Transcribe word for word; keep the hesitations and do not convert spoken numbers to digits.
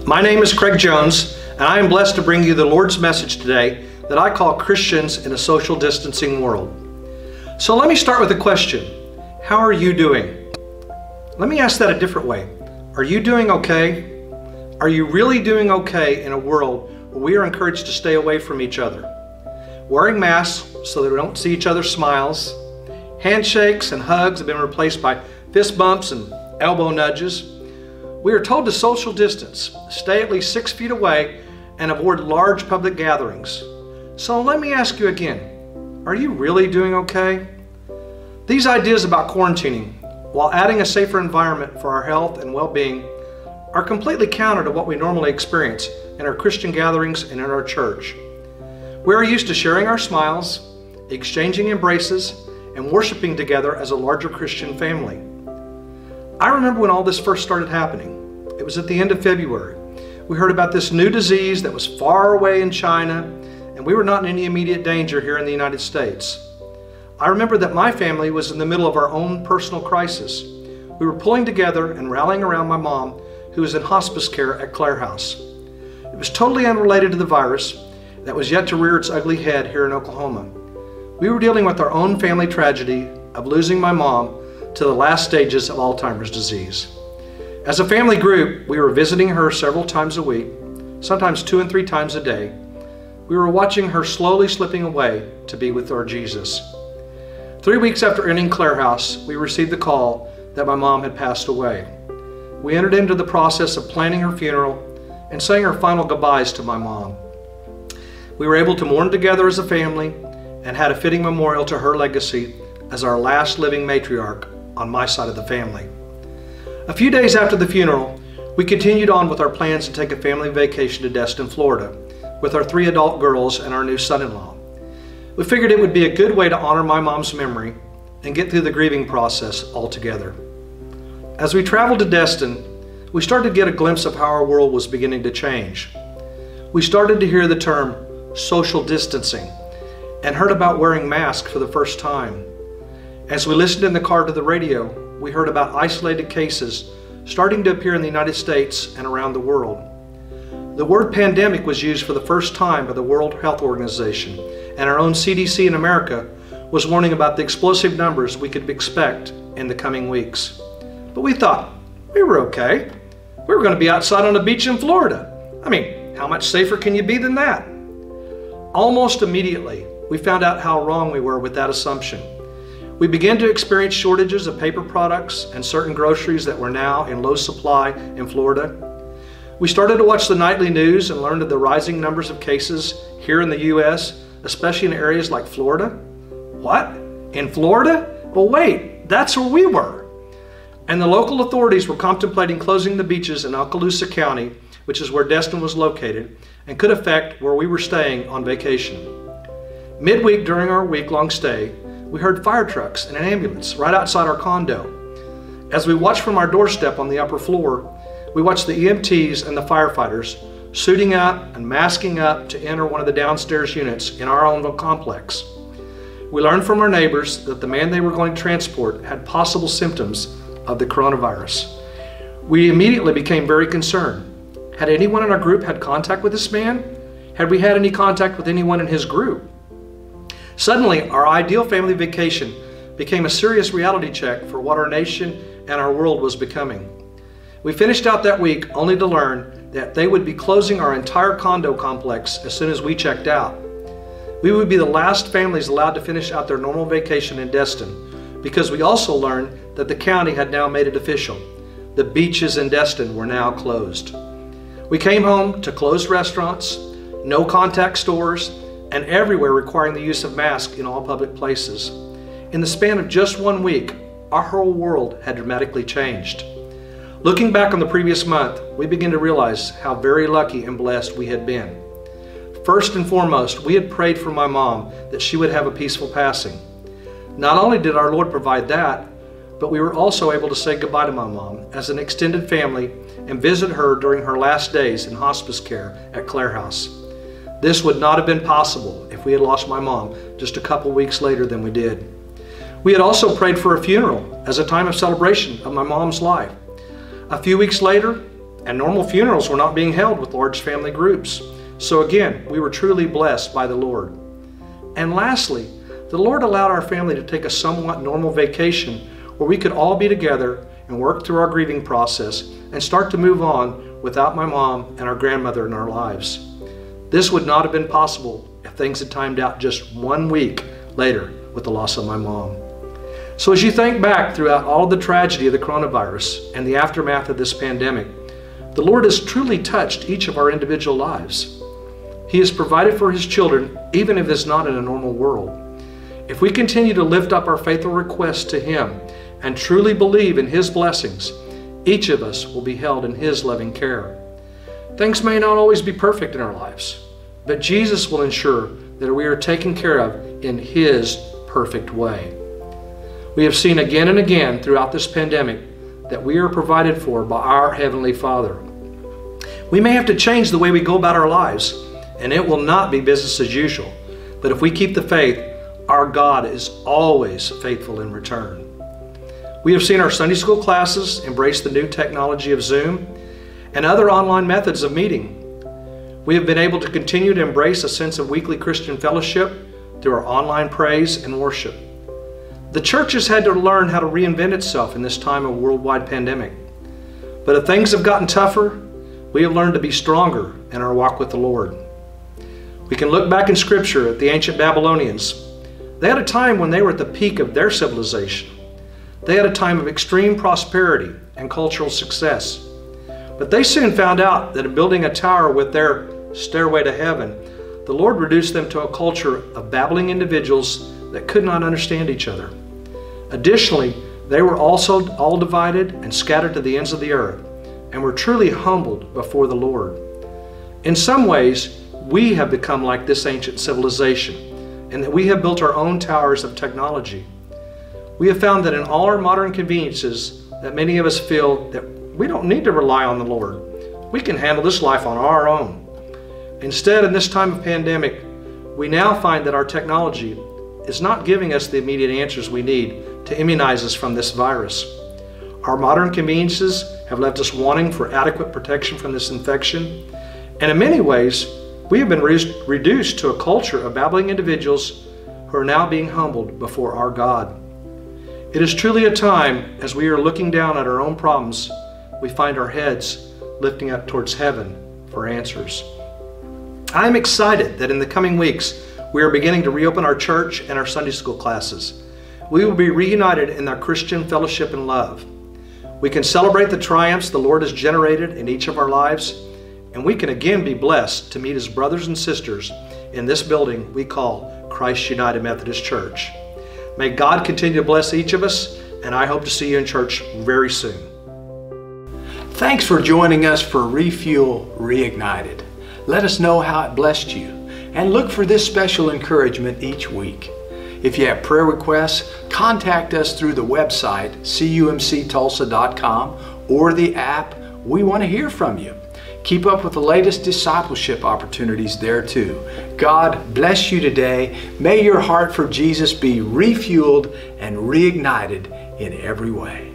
My name is Craig Jones, and I am blessed to bring you the Lord's message today that I call Christians in a Social Distancing World. So let me start with a question. How are you doing? Let me ask that a different way. Are you doing okay? Are you really doing okay in a world where we are encouraged to stay away from each other? Wearing masks so that we don't see each other's smiles. Handshakes and hugs have been replaced by fist bumps and elbow nudges. We are told to social distance, stay at least six feet away, and avoid large public gatherings. So let me ask you again, are you really doing okay? These ideas about quarantining, while adding a safer environment for our health and well-being, are completely counter to what we normally experience in our Christian gatherings and in our church. We are used to sharing our smiles, exchanging embraces, and worshiping together as a larger Christian family. I remember when all this first started happening. It was at the end of February. We heard about this new disease that was far away in China, and we were not in any immediate danger here in the United States. I remember that my family was in the middle of our own personal crisis. We were pulling together and rallying around my mom, who was in hospice care at Clare House. It was totally unrelated to the virus that was yet to rear its ugly head here in Oklahoma. We were dealing with our own family tragedy of losing my mom to the last stages of Alzheimer's disease. As a family group, we were visiting her several times a week, sometimes two and three times a day. We were watching her slowly slipping away to be with our Jesus. Three weeks after entering Clare House, we received the call that my mom had passed away. We entered into the process of planning her funeral and saying our final goodbyes to my mom. We were able to mourn together as a family and had a fitting memorial to her legacy as our last living matriarch on my side of the family. A few days after the funeral, we continued on with our plans to take a family vacation to Destin, Florida, with our three adult girls and our new son-in-law. We figured it would be a good way to honor my mom's memory and get through the grieving process altogether. As we traveled to Destin, we started to get a glimpse of how our world was beginning to change. We started to hear the term social distancing and heard about wearing masks for the first time. As we listened in the car to the radio, we heard about isolated cases starting to appear in the United States and around the world. The word pandemic was used for the first time by the World Health Organization, and our own C D C in America was warning about the explosive numbers we could expect in the coming weeks. But we thought, we were okay. We were going to be outside on a beach in Florida. I mean, how much safer can you be than that? Almost immediately, we found out how wrong we were with that assumption. We began to experience shortages of paper products and certain groceries that were now in low supply in Florida. We started to watch the nightly news and learned of the rising numbers of cases here in the U S, especially in areas like Florida. What? In Florida? Well, wait, that's where we were. And the local authorities were contemplating closing the beaches in Okaloosa County, which is where Destin was located, and could affect where we were staying on vacation. Midweek during our week-long stay, we heard fire trucks and an ambulance right outside our condo. As we watched from our doorstep on the upper floor, we watched the E M Ts and the firefighters suiting up and masking up to enter one of the downstairs units in our own complex. We learned from our neighbors that the man they were going to transport had possible symptoms of the coronavirus. We immediately became very concerned. Had anyone in our group had contact with this man? Had we had any contact with anyone in his group? Suddenly, our ideal family vacation became a serious reality check for what our nation and our world was becoming. We finished out that week only to learn that they would be closing our entire condo complex as soon as we checked out. We would be the last families allowed to finish out their normal vacation in Destin, because we also learned that the county had now made it official. The beaches in Destin were now closed. We came home to closed restaurants, no contact stores, and everywhere requiring the use of masks in all public places. In the span of just one week, our whole world had dramatically changed. Looking back on the previous month, we began to realize how very lucky and blessed we had been. First and foremost, we had prayed for my mom that she would have a peaceful passing. Not only did our Lord provide that, but we were also able to say goodbye to my mom as an extended family and visit her during her last days in hospice care at Clare House. This would not have been possible if we had lost my mom just a couple weeks later than we did. We had also prayed for a funeral as a time of celebration of my mom's life. A few weeks later, and normal funerals were not being held with large family groups. So again, we were truly blessed by the Lord. And lastly, the Lord allowed our family to take a somewhat normal vacation where we could all be together and work through our grieving process and start to move on without my mom and our grandmother in our lives. This would not have been possible if things had timed out just one week later with the loss of my mom. So as you think back throughout all the tragedy of the coronavirus and the aftermath of this pandemic, the Lord has truly touched each of our individual lives. He has provided for His children, even if it's not in a normal world. If we continue to lift up our faithful requests to Him and truly believe in His blessings, each of us will be held in His loving care. Things may not always be perfect in our lives, but Jesus will ensure that we are taken care of in His perfect way. We have seen again and again throughout this pandemic that we are provided for by our Heavenly Father. We may have to change the way we go about our lives, and it will not be business as usual. But if we keep the faith, our God is always faithful in return. We have seen our Sunday school classes embrace the new technology of Zoom and other online methods of meeting. We have been able to continue to embrace a sense of weekly Christian fellowship through our online praise and worship. The church has had to learn how to reinvent itself in this time of worldwide pandemic. But if things have gotten tougher, we have learned to be stronger in our walk with the Lord. We can look back in Scripture at the ancient Babylonians. They had a time when they were at the peak of their civilization. They had a time of extreme prosperity and cultural success. But they soon found out that in building a tower with their stairway to heaven, the Lord reduced them to a culture of babbling individuals that could not understand each other. Additionally, they were also all divided and scattered to the ends of the earth and were truly humbled before the Lord. In some ways, we have become like this ancient civilization, and that we have built our own towers of technology. We have found that in all our modern conveniences, that many of us feel that we don't need to rely on the Lord. We can handle this life on our own. Instead, in this time of pandemic, we now find that our technology is not giving us the immediate answers we need to immunize us from this virus. Our modern conveniences have left us wanting for adequate protection from this infection, and in many ways, we have been re- reduced to a culture of babbling individuals who are now being humbled before our God. It is truly a time, as we are looking down at our own problems, we find our heads lifting up towards heaven for answers. I am excited that in the coming weeks, we are beginning to reopen our church and our Sunday school classes. We will be reunited in our Christian fellowship and love. We can celebrate the triumphs the Lord has generated in each of our lives, and we can again be blessed to meet His brothers and sisters in this building we call Christ United Methodist Church. May God continue to bless each of us, and I hope to see you in church very soon. Thanks for joining us for Refuel Reignited. Let us know how it blessed you, and look for this special encouragement each week. If you have prayer requests, contact us through the website C U M C Tulsa dot com or the app. We want to hear from you. Keep up with the latest discipleship opportunities there too. God bless you today. May your heart for Jesus be refueled and reignited in every way.